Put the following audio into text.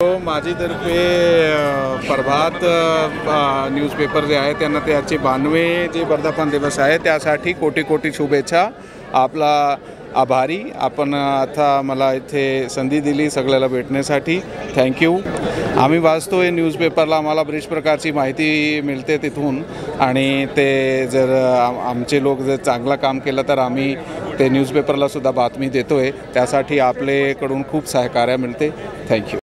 माझीतर्फे प्रभात newspaper जे आहे त्यांना त्याचे 92 जे वर्धापन दिवस आहे त्यासाठी कोटी कोटी शुभेच्छा. आपला आभारी आपण आता मला इथे संधी दिली सगळ्याला भेटण्यासाठी. थँक्यू. आम्ही वाचतोय न्यूजपेपरला, आम्हाला बरीच प्रकारची माहिती मिळते तिथून आणि ते जर आमचे लोक जर चांगलं काम केलं तर आम्ही ते न्यूजपेपरला सुद्धा बातमी देतोय. त्यासाठी आपल्याकडून खूप सहकार्य मिळते. थँक्यू.